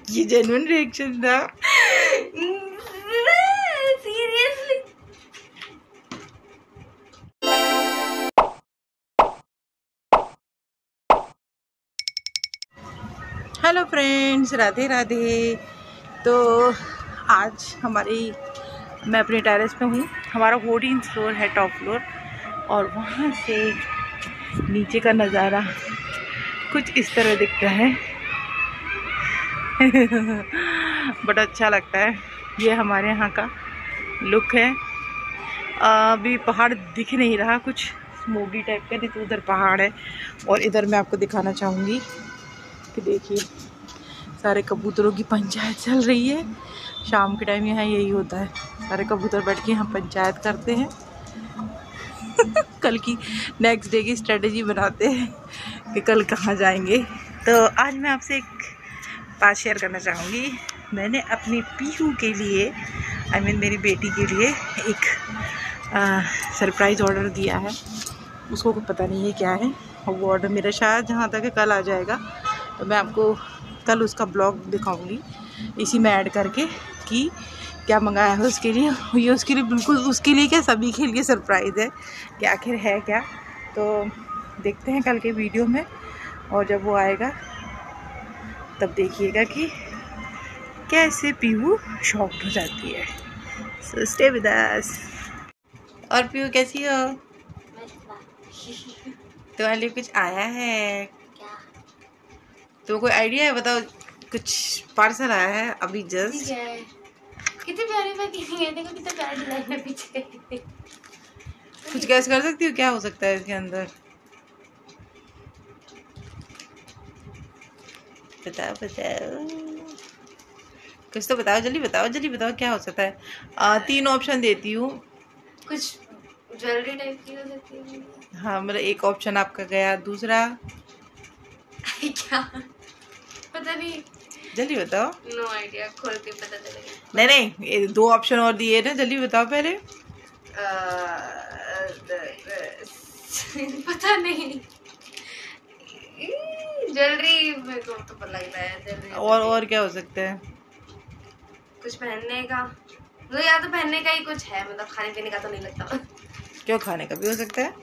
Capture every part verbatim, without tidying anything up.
ये genuine reaction था। Seriously. Hello friends, Radhe Radhe. तो आज हमारी मैं अपने टेरेस पे हूँ। हमारा फोर्टीन फ्लोर है, टॉप फ्लोर, और वहाँ से नीचे का नज़ारा कुछ इस तरह दिखता है। बड़ा अच्छा लगता है। ये हमारे यहाँ का लुक है। अभी पहाड़ दिख नहीं रहा, कुछ स्मोगी टाइप का, नहीं तो उधर पहाड़ है। और इधर मैं आपको दिखाना चाहूँगी कि देखिए सारे कबूतरों की पंचायत चल रही है। शाम के टाइम यहाँ यही होता है, सारे कबूतर बैठ के यहाँ पंचायत करते हैं। कल की नेक्स्ट डे की स्ट्रेटजी बनाते हैं कि कल कहाँ जाएंगे। तो आज मैं आपसे एक बात शेयर करना चाहूँगी। मैंने अपनी पीहू के लिए, आई मीन मेरी बेटी के लिए, एक सरप्राइज़ ऑर्डर दिया है। उसको कुछ पता नहीं है क्या है, और वो ऑर्डर मेरा शायद जहाँ तक है कल आ जाएगा। तो मैं आपको कल उसका ब्लॉग दिखाऊंगी इसी में ऐड करके कि क्या मंगाया है उसके लिए। ये उसके लिए, बिल्कुल उसके लिए क्या, सभी के लिए सरप्राइज़ है कि आखिर है क्या। तो देखते हैं कल के वीडियो में, और जब वो आएगा तब देखिएगा कि कैसे पीहू शॉक्ड हो जाती है। So stay with us. और पीहू कैसी हो? तुम्हारे लिए कुछ आया है क्या? तो कोई आइडिया है, बताओ। कुछ पार्सल आया है अभी जस्ट। कितने प्यारे पैकिंग है, देखो कितना प्यारा डिजाइन है पीछे। कुछ गैस कर सकती हो क्या हो सकता है इसके अंदर? बताओ बताओ, कुछ तो बताओ, जल्दी बताओ, जल्दी बताओ क्या हो सकता है। आ, तीन ऑप्शन देती हूँ। कुछ ज्वेलरी टाइप की हो सकती है। हाँ, मतलब एक ऑप्शन आपका गया, दूसरा क्या पता नहीं, जल्दी बताओ। नो आइडिया, खोल के पता चलेगा। नहीं नहीं, ये दो ऑप्शन और दिए ना, जल्दी बताओ पहले। पता नहीं, ज्वेलरी मेरे को तो पता लगता है ज्वेलरी। और और क्या हो सकता है? कुछ पहनने का, तो या तो पहनने का ही कुछ है, मतलब खाने पीने का तो नहीं लगता। क्यों, खाने का भी हो सकता है।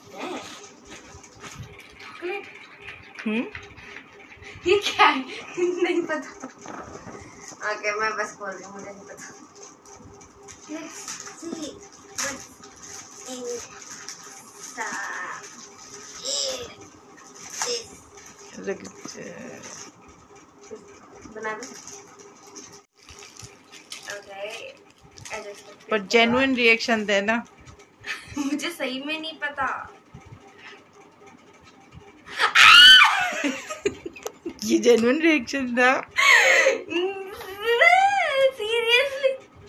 हम्म, ये क्या है? नहीं पता। ओके, मैं बस बोल रही हूँ, मुझे नहीं पता। Let's see what's inside this. बना दो। Okay. पर जेन्युइन रिएक्शन देना। मुझे सही में नहीं पता। ये जेन्युइन रिएक्शन था। सीरियसली।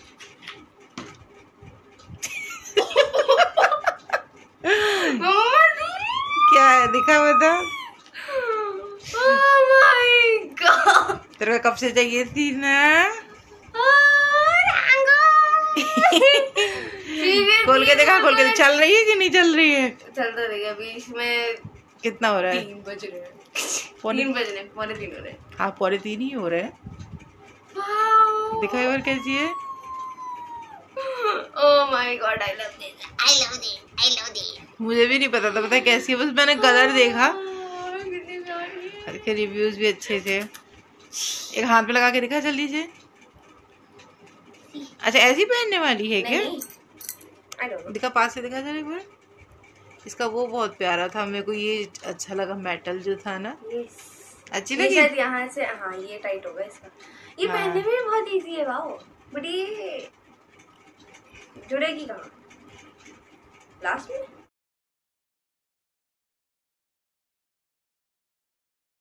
क्या है, दिखा बता। Oh my God. तेरे को कब से चाहिए थी ना? खोल के देखा, खोल के चल रही है कि नहीं चल रही है? चल तो रही है। अभी इसमें कितना हो रहा है? तीन बज रहे हैं। तीन बज रहे हैं, पौने तीन हो रहे हैं। हाँ, पौने तीन ही हो रहे हैं। दिखाई और कैसी है? Oh my God, I love this. I love this. I love this. मुझे भी नहीं पता था, पता है कैसी है, बस मैंने कलर देखा। इसके रिव्यूज भी अच्छे थे। एक हाथ पे लगा के दिखा जल्दी से। अच्छा, ऐसी पहनने वाली है क्या? दिखा, पास से दिखा जरा एक बार। इसका वो बहुत प्यारा था, मेरे को ये अच्छा लगा, मेटल जो था ना। अच्छी लगी। शायद यहाँ से, हाँ ये टाइट होगा इसका। ये हाँ। पहनने में बहुत इजी है, वाओ। बट ये जुड़ेगी कहाँ लास्ट में?